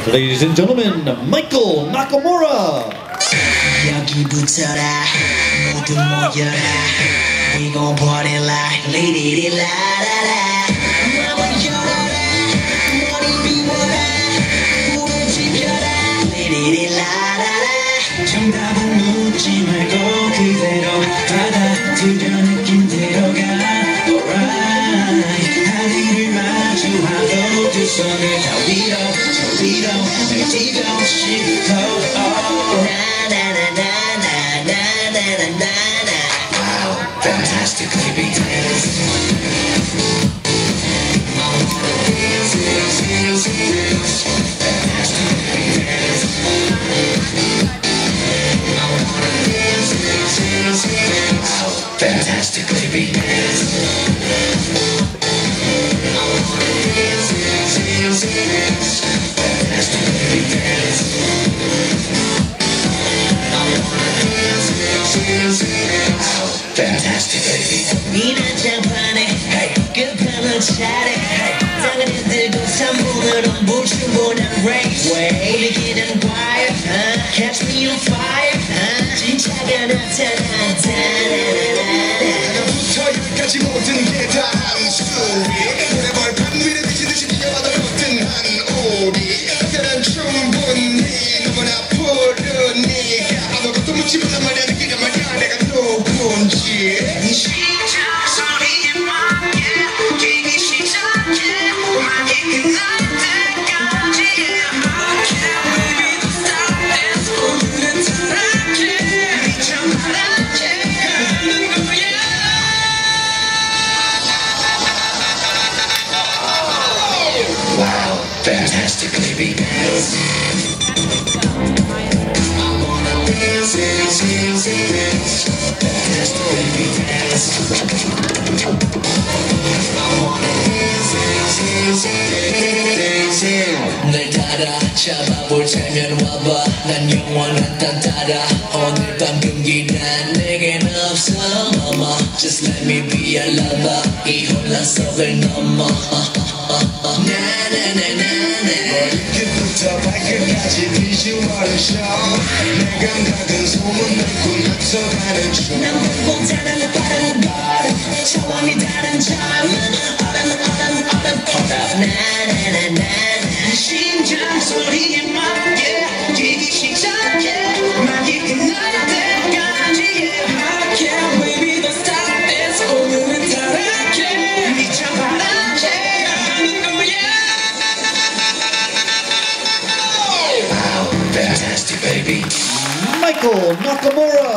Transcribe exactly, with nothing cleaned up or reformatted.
Ladies and gentlemen, Michael Nakamura. 여기 붙어라 모두 모여라 We gon' party like 리리리 라라라 마음을 열어라 머리 비워라 불을 지펴라 리리리 라라라 정답은 묻지 말고 그대로 받아들여 느낌대로 가 Alright 하늘을 마주하고 두 손을 다 위로 저 위로 날 뛰고 싶어 Fantastic, baby, dance. I wanna dance, dance, dance, dance. Fantastic, baby, dance. I wanna dance, dance, dance, dance. Oh, fantastic, baby, dance. I wanna dance, dance, dance, dance. Fantastic, baby, dance. I wanna dance, dance, dance, dance. Fantastic, baby. 이 난장판에 끝판을 차례 땅을 흔들고 삼분으로 물춤보는 raceway 우리기는 fire catch me on fire 진짜가 나타난다 하나부터 열까지 모든 게 다 한 스토리 노래벌판 위를 비치듯이 뛰어와도 거뜬한 오리 그때는 충분히 너무나 푸르니까 아무것도 묻지 말란 말이야 느끼란 말이야 내가 또 뭔지 이 심장 소리에 맞게 기기 시작해 음악이 끝날 때까지 I can't baby don't stop dance 오늘은 타락해 미쳐 바라게 하는 거야 Wow, fantastic baby dance I wanna dance, dance, dance, dance Fantastic baby dance I wanna dance, dance, dance, dance 날 따라 잡아볼 테면 와봐 난 영원한 딴 따라 오늘 밤 금기란 내겐 없어 mama Just let me be your lover 이 혼란 속을 넘어 나나나나나 머리끝부터 발끝까지 비주얼을 show 내 감각은 소문났고 약속하는 중 난 보다는 빠른 걸음 차원이 다른 점은 얼음 얼음 얼음 hold 나나나나나 심장 소리에 맞게 뛰기 시작해 음악이 끝날 때까지 I can't baby don't stop dance 오늘은 타락해 미쳐 바라게 하는 거야 Wow, fantastic baby Michael Nakamura.